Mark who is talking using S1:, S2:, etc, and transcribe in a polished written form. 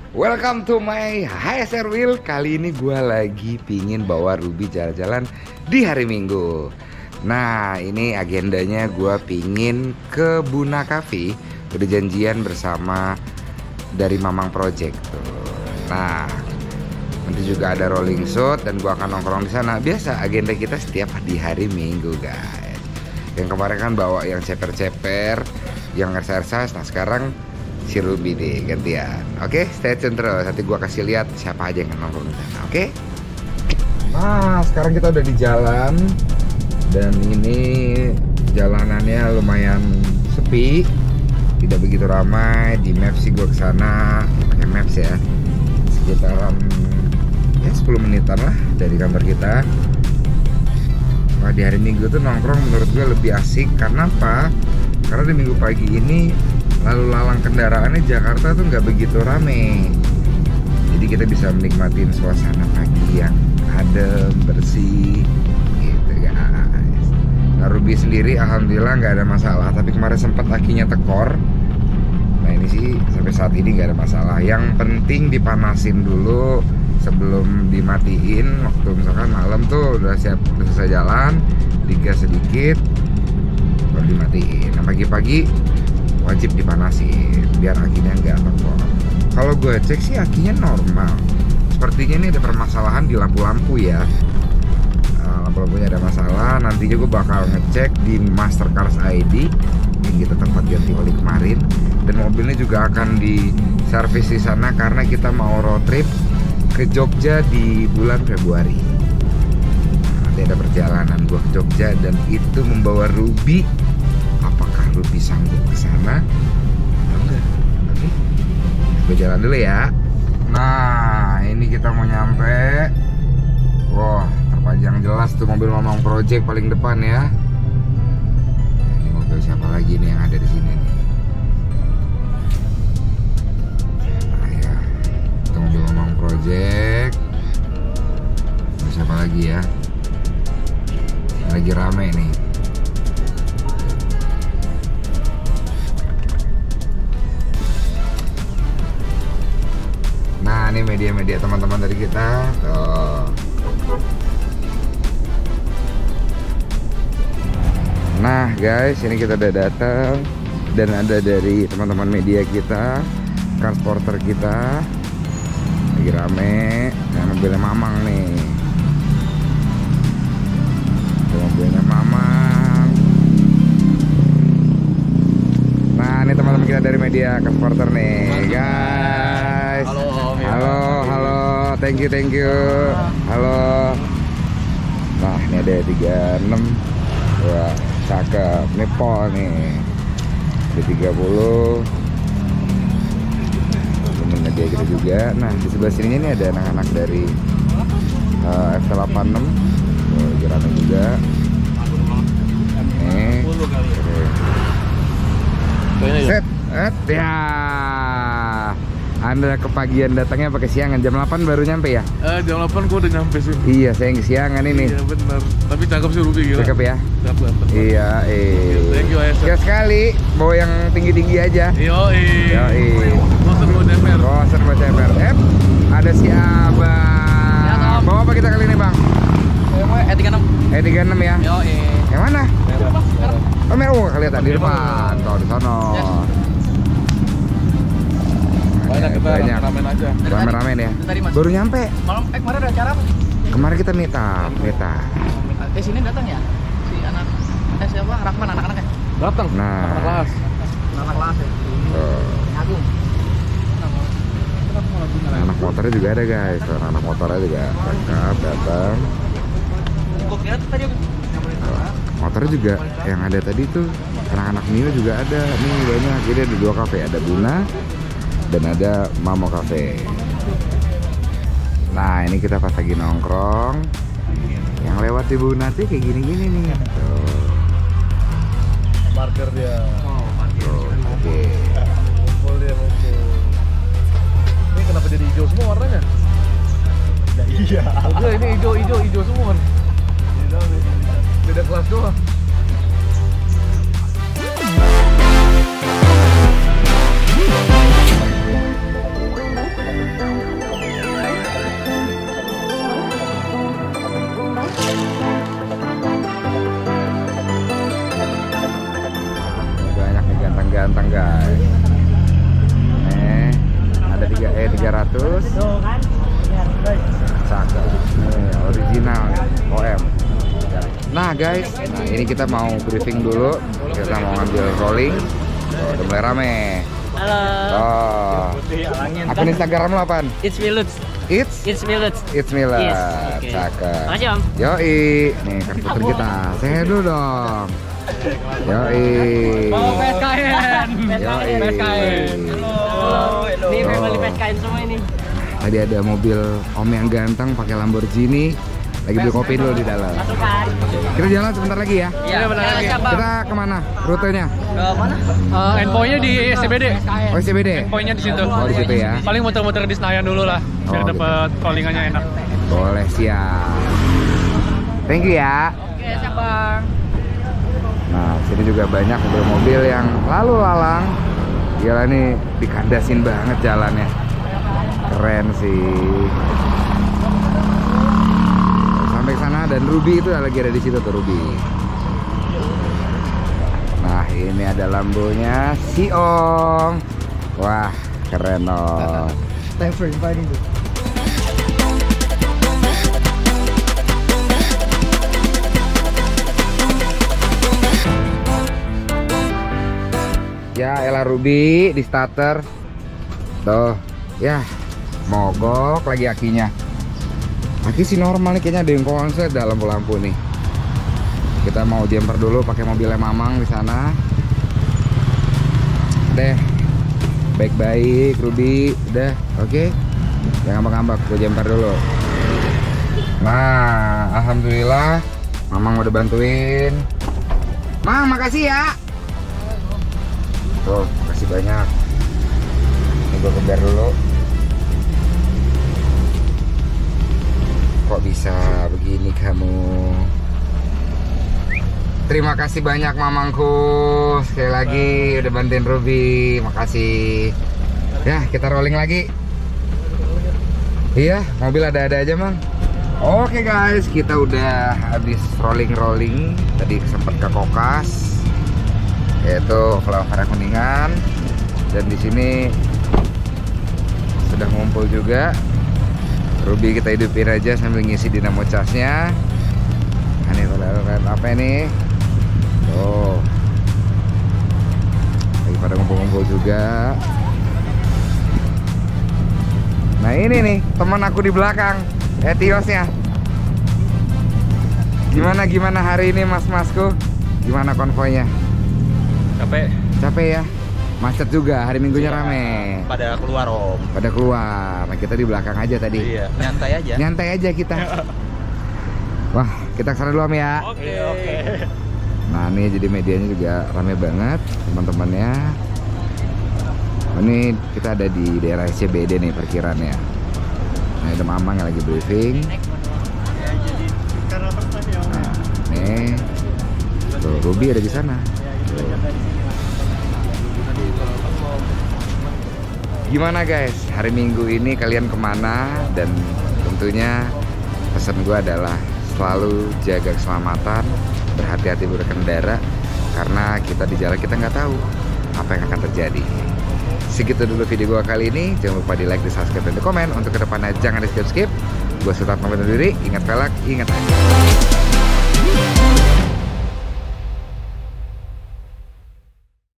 S1: Welcome to my HSR Wheel. Kali ini gue lagi pingin bawa Ruby jalan-jalan di hari Minggu. Nah, ini agendanya gue pingin ke Buna Cafe. Udah janjian bersama dari Mamang Project tuh. Nah, nanti juga ada rolling shoot dan gue akan nongkrong di sana. Biasa agenda kita setiap di hari Minggu, guys. Yang kemarin kan bawa yang ceper-ceper, yang exercise. Nah, sekarang si Ruby nih gantian. Oke, stay tune terus. Nanti gua kasih lihat siapa aja yang nongkrong di sana. Oke. Nah, sekarang kita udah di jalan dan ini jalanannya lumayan sepi, tidak begitu ramai. Di Maps sih gua kesana pakai Maps ya, sekitaran ya 10 menitan lah dari kantor kita. Nah, di hari Minggu tuh nongkrong menurut gue lebih asik. Karena apa? Karena di Minggu pagi ini lalu lalang kendaraannya Jakarta tuh nggak begitu rame, jadi kita bisa menikmatin suasana pagi yang adem, bersih gitu guys. Nah, Ruby sendiri alhamdulillah nggak ada masalah, tapi kemarin sempat akinya tekor. Nah, ini sih sampai saat ini nggak ada masalah. Yang penting dipanasin dulu sebelum dimatiin. Waktu misalkan malam tuh udah siap, udah selesai jalan, digas sedikit baru dimatiin. Nah, pagi-pagi wajib dipanasin biar akinya nggak tekor. Kalau gue cek sih akinya normal. Sepertinya ini ada permasalahan di lampu-lampu ya. Lampu-lampunya ada masalah. Nantinya gue bakal ngecek di Mastercars ID yang kita tempat ganti oli kemarin. Dan mobilnya juga akan diservis di sana karena kita mau road trip ke Jogja di bulan Februari. Nanti ada perjalanan gue ke Jogja dan itu membawa Ruby. Apakah Ruby sanggup ke sana? Enggak. Oke. Gue jalan dulu ya. Nah, ini kita mau nyampe. Wah, terpanjang jelas tuh mobil Mamang Project paling depan ya. Nah, ini mobil siapa lagi nih yang ada di sini nih? Nah, ya. Itu mobil Mamang Project. Mobil siapa lagi ya? Lagi rame nih. Nah, ini media-media teman-teman dari kita. Tuh. Nah, guys, ini kita udah datang dan ada dari teman-teman media kita, transporter kita. Lagi rame. Nah, mobilnya Mamang nih. Itu mobilnya Mamang. Nah, ini teman-teman kita dari media transporter nih, guys. Halo, thank you. Halo. Nah, ini ada 36. Wah, cakep. Ini Pol nih. Ada 30. Ini media kita juga. Nah, di sebelah sini ini ada anak-anak dari F86. Lagi rame juga. Nih. Set, ya. Anda kepagian datangnya pakai siangan, jam 8 baru nyampe ya?
S2: Jam 8 gua udah nyampe sih.
S1: Iya, saya yang siangan ini.
S2: Iya bener. Tapi cakep sih Ruby, gila.
S1: Cakep ya?
S2: Cakep.
S1: Iya,
S2: Thank you, Aisyah.
S1: Gas sekali, bawa yang tinggi-tinggi aja.
S2: Yoi. Bosen buat ceper.
S1: Bosen buat ceper. Ada si Abang.
S3: Ya, Tom.
S1: Bawa apa kita kali ini, Bang?
S3: E36.
S1: E36 ya?
S3: Yoi.
S1: Yang mana?
S3: Merah.
S1: Oh, merah. Kelihatan di depan. Tuh, di sono.
S3: Yes.
S2: Banyak kita ramen aja.
S1: Ramen-ramen ya?
S3: Dari tadi, Mas.
S1: Baru nyampe.
S3: Malam kemarin ada acara apa?
S1: Kemarin kita meet up.
S3: Sini datang ya? Si anak siapa? Rahman anak-anaknya.
S2: Datang.
S1: Nah.
S2: Anak kelas.
S3: Anak kelas ya.
S1: Tuh.
S3: Agung.
S1: Anak motornya juga ada, guys. Anak motornya juga cakep datang.
S3: Gua kira tuh tadi
S1: Motornya juga yang ada tadi tuh anak-anak Mio juga ada. Nih banyak. Jadi ada 2 kafe, ada Buna dan ada Mamo Cafe. Nah, ini kita pas lagi nongkrong. Yang lewat di Buna tuh kayak gini-gini nih. Tuh.
S2: Parkir dia.
S3: oh, parkir.
S1: Oke.
S2: Ngumpul dia ngumpul. Ini kenapa jadi hijau semua warnanya? Iya. Udah ini hijau semua. Beda kelas doang.
S1: guys. Nah ini kita mau briefing dulu. Kita mau ngambil rolling. Oh, udah mulai rame.
S4: Halo.
S1: Oh. Akun Instagram lo apaan?
S4: It's Miluts. It's Miluts.
S1: It's Miluts.
S4: Yes, okay.
S1: Cakep.
S4: Makasih Om.
S1: Yoi. Nih kan puter kita. Saya dulu dong. Yoi.
S4: Oh PSKN.
S1: Yoi.
S4: Halo. Ini family PSKN semua ini.
S1: Tadi ada mobil Om yang ganteng pakai Lamborghini. Lagi beli kopi dulu di dalam.
S4: Masukkan.
S1: Kita jalan sebentar lagi ya.
S4: Iya, benar lagi.
S1: Kita kemana? Rutenya?
S4: Ke mana?
S2: Endpointnya di SCBD.
S1: Oh CBD.
S2: Endpointnya di situ.
S1: Oh di situ ya.
S2: Paling muter-muter di Senayan dulu lah, biar
S1: Oh,
S2: dapat callingannya enak.
S1: Boleh, siap. Thank you ya.
S4: Oke, siap Bang.
S1: Nah, sini juga banyak mobil-mobil yang lalu lalang. Gila nih, dikandasin banget jalannya. Keren sih. Sampai ke sana dan Ruby itu lagi ada di situ tuh Ruby. Nah, ini ada Lambonya si Om. Wah, keren loh.
S2: Thanks for inviting me.
S1: Ya elah Ruby di starter. Tuh, ya mogok lagi akinya. Aki sih normal nih, kayaknya ada yang konslet dalam lampu nih. Kita mau jumper dulu pakai mobilnya Mamang di sana. Deh, baik-baik Ruby, udah, oke. Jangan ngambak-ngambak, gue jumper dulu. Nah, alhamdulillah, Mamang udah bantuin. Mang, makasih ya. Tuh, makasih banyak. Ini gue kebar dulu. Kok bisa begini kamu? Terima kasih banyak Mamangku. Sekali lagi udah bantuin Ruby. Makasih. Ya, kita rolling lagi. Iya, mobil ada-ada aja, Mang. Oke guys, kita udah habis rolling-rolling. Tadi sempat ke Kokas, yaitu flyover Kuningan. Dan di sini sudah ngumpul juga. Ruby kita hidupin aja sambil ngisi dinamo casnya. Nah, ini lihat apa ini? Tuh, lagi pada ngumpul-ngumpul juga. Nah ini nih teman aku di belakang, Etiosnya. Gimana hari ini mas-masku? Gimana konvoynya? Capek ya? Macet juga, hari Minggunya rame.
S5: Pada keluar Om.
S1: Pada keluar. Nah kita di belakang aja tadi.
S5: Iya, nyantai aja.
S1: Nyantai aja kita. Wah, kita kesana dulu Om ya.
S5: Oke.
S1: Nah ini jadi medianya juga rame banget teman-temannya. Ini kita ada di daerah SCBD nih parkirannya. Nah ada Mamang yang lagi briefing. Nah nih, tuh Ruby ada di sana. Tuh. Gimana guys, hari Minggu ini kalian kemana? Dan tentunya pesan gue adalah selalu jaga keselamatan, berhati-hati berkendara, karena kita di jalan kita nggak tahu apa yang akan terjadi. Segitu dulu video gue kali ini. Jangan lupa di like, di subscribe, dan di komen. Untuk kedepannya jangan di skip. Gue Sultan pamit undur diri. Ingat velg, ingat aja.